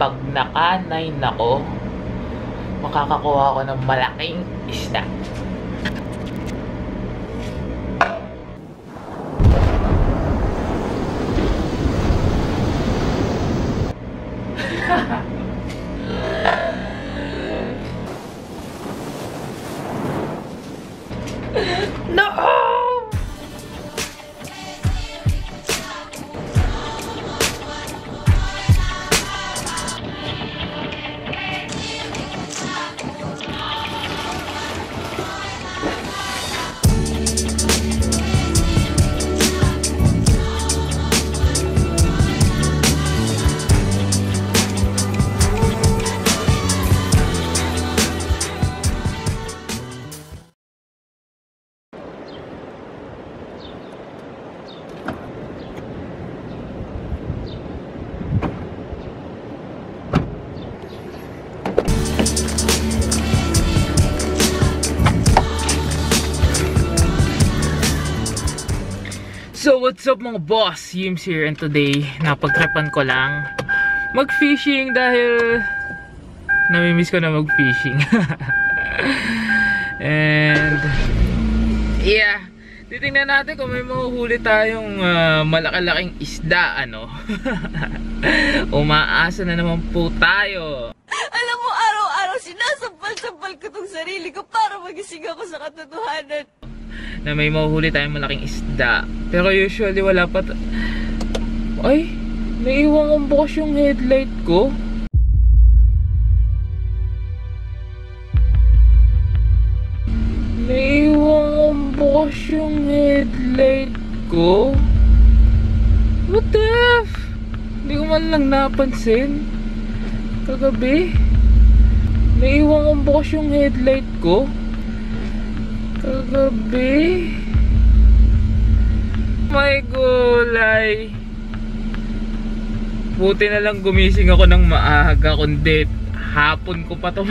pag naka-9 ako, makakakuha ako ng malaking isda. No! So what's up mga boss, Yims here, and today napagtripan ko lang mag-fishing dahil namimiss ko na mag-fishing. And yeah, titingnan natin kung may mahuhuli tayong malaki-laking isda, ano. Umaasa na naman po tayo. Alam mo, araw-araw sinasampal-sampal ko tong sarili ko para magising ako sa katotohanan Na may mahuhuli tayong malaking isda. Pero usually wala pa. Ay, naiwan kong bukas yung headlight ko. Naiwan kong bukas yung headlight ko. What the F? Hindi ko man lang napansin. Kagabi naiwan kong bukas yung headlight ko. Kagabi. My gulay. Buti na lang gumising ako ng maaga, kundi hapon ko pa to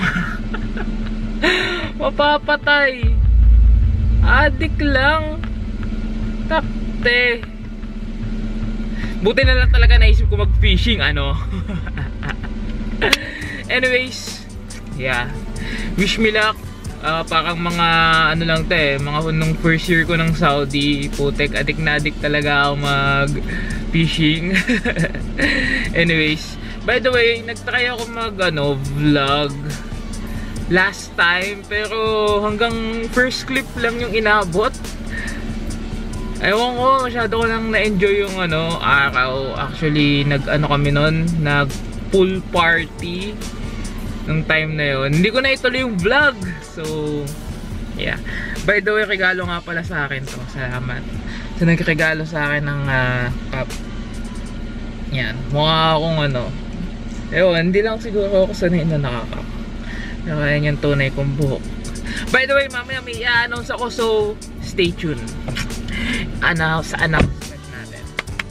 mapapatay. Adik lang. Takte. Buti na lang talaga naisip ko mag-fishing, ano. Anyways, yeah, wish me luck. Parang mga ano lang to mga nung first year ko ng Saudi, putek, adik na adik talaga ako mag fishing. Anyways, by the way, nagtry ako mag vlog last time, pero hanggang first clip lang yung inabot. Ewan ko, masyado ko lang na-enjoy yung araw. Actually, kami nun, nag pool party nung time na yun. Hindi ko na ituloy yung vlog. So, yeah. By the way, regalo nga pala sa akin to. Salamat. So, nagregalo sa akin ng cup. Yan. Mukha akong ewan, hindi lang siguro ako sanay na nakakap. Pero yan yung tunay kong buhok. By the way, mamaya may i-announce ako. So, stay tuned. Announcement natin.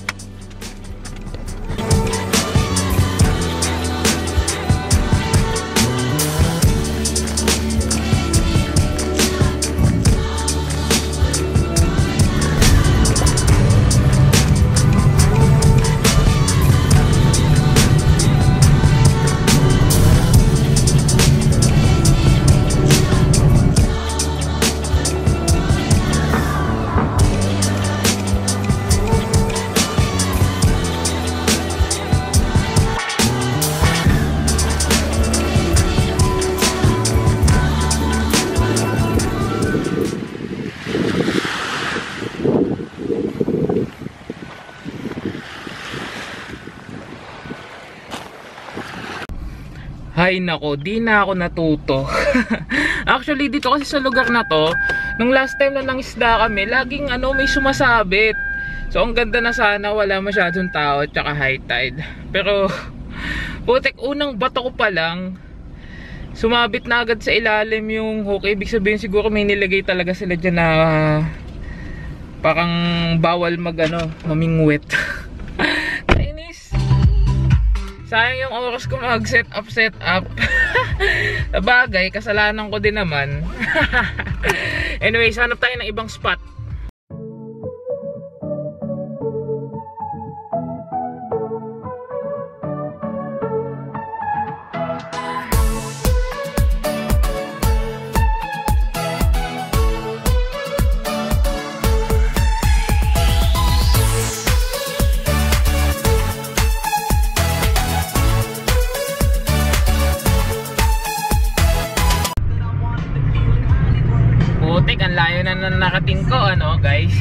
Hay nako, di na ako natuto. Actually, dito kasi sa lugar na to, nung last time na nangisda kami, laging may sumasabit. So, ang ganda na sana, wala masyadong tao, tsaka high tide. Pero, putek, unang bato ko pa lang, sumabit na agad sa ilalim yung hook. Ibig sabihin, siguro may nilagay talaga sila dyan na parang bawal mamingwit. Sayang yung oras ko mag-set up. Sabagay, kasalanan ko din naman. Anyway, hanap tayo ng ibang spot. na nakating ko, ano guys.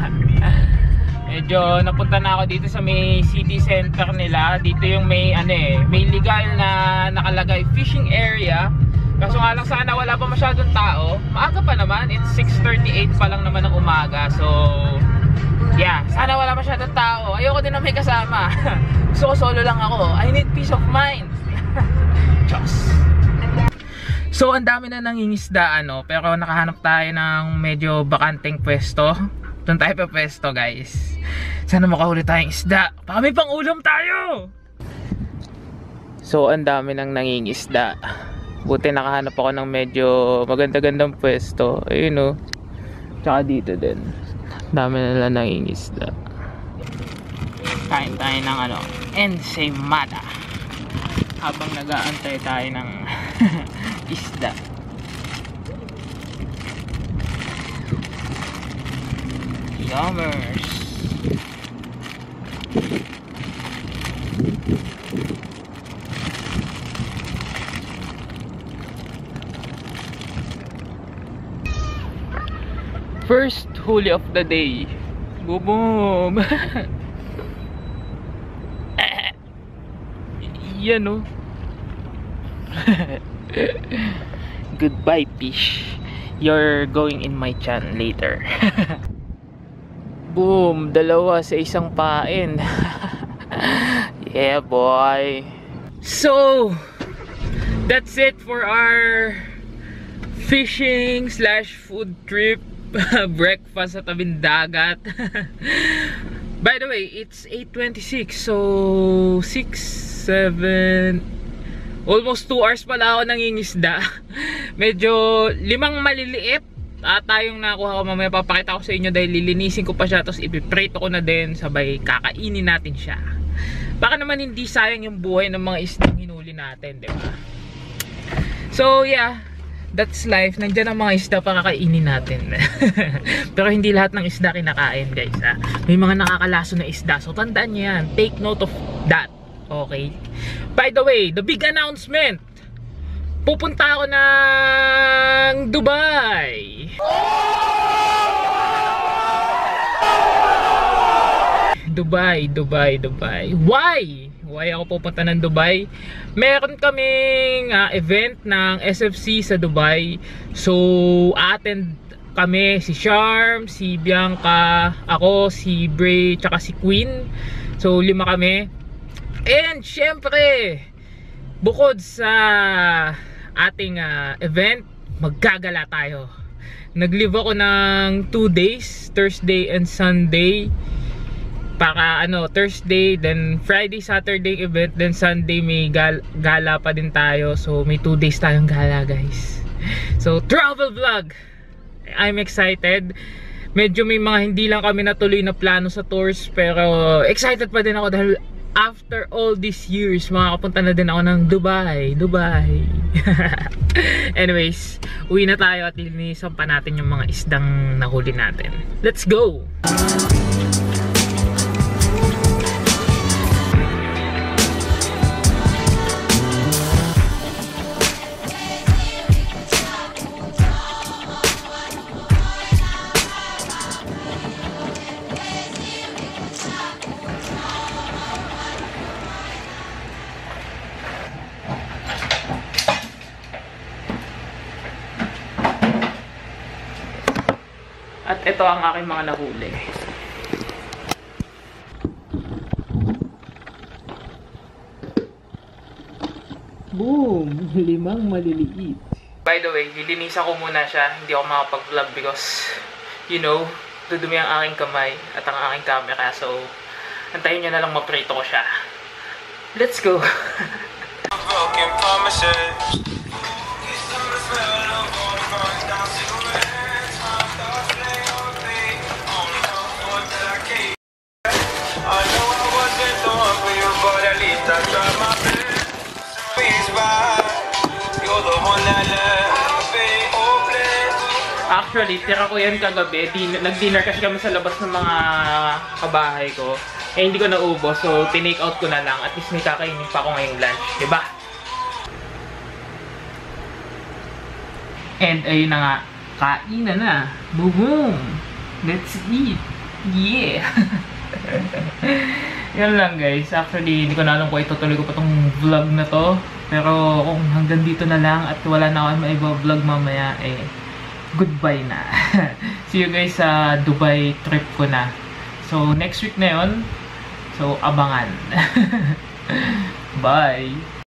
Medyo napunta na ako dito sa may city center nila. Dito yung may ano may legal na nakalagay fishing area. Kaso nga lang sana wala pa masyadong tao. Maaga pa naman, it's 6:38 pa lang naman ng umaga. So yeah, sana wala masyadong tao. Ayoko din na may kasama. Gusto ko solo lang ako. I need peace of mind. Diyos. So ang dami na nangingisda pero nakahanap tayo ng medyo bakanteng pwesto. Doon tayo pa pwesto guys. Sana makahuli tayong isda. Baka may pang ulam tayo. So ang dami nang nangingisda. Buti nakahanap ako ng medyo maganda-gandang pwesto. Ayun Tsaka dito din. Dami na lang nangingisda. Kain tayo ng ensaymada. Habang nag-aantay tayo ng isda. Yummers. First huli of the day. Boom. Yan Goodbye fish. You're going in my chan later. Boom, dalawa sa isang pain. Yeah boy. So that's it for our fishing / food trip. Breakfast sa tabing dagat. By the way, it's 8:26. So 6, 7, almost 2 hours pala ako nangingisda. Medyo 5 maliliit tayong nakuha ko. Mamaya papakita ko sa inyo dahil lilinisin ko pa siya. Tapos ipiprito ko na din. Sabay kakainin natin siya. Baka naman hindi sayang yung buhay ng mga isdang hinuli natin, diba? So yeah, that's life. Nandiyan ang mga isda para kainin natin. Pero hindi lahat ng isda kinakain guys. May mga nakakalaso na isda. So tandaan nyo yan. Take note of that. Okay? By the way, the big announcement. Pupunta ako ng Dubai. Dubai. Why ako pupunta ng Dubai? Meron kaming event ng SFC sa Dubai. So, attend kami, si Charm, si Bianca, ako, si Bray, tsaka si Queen. So, 5 kami. And, syempre, bukod sa ating event, maggagala tayo. Nag-leave ako ng 2 days, Thursday and Sunday. Para Thursday, then Friday, Saturday event, then Sunday may gala pa din tayo. So may 2 days tayong gala guys. So travel vlog. I'm excited. Medyo may mga hindi lang kami natuloy na plano sa tours, pero excited pa din ako dahil after all these years makakapunta na din ako ng Dubai. Anyways, uwi na tayo at linisan pa natin yung mga isdang nahuli natin. Let's go! At ito ang aking mga nahuli. Boom! 5 maliliit. By the way, lilinisan ko muna siya. Hindi ako makapag-vlog because, dudumi ang aking kamay at ang aking camera. So, antayin nyo na lang maprito ko siya. Let's go! Broken promises. Actually, tira ko yan kagabi. Nag-dinner kasi kami sa labas ng mga kabahay ko. Eh, hindi ko naubos. So, tinake out ko na lang. At least may kakainin pa ako ngayong lunch. Diba? And, ayun na nga. Kain na. Boom! Let's eat! Yeah! Yan lang guys. Actually, hindi ko na alam kung itutuloy ko pa tong vlog na to. Pero kung hanggang dito na lang at wala na ako maiba-vlog mamaya, goodbye na. See you guys sa Dubai trip ko na. So, next week na yun. So, abangan. Bye!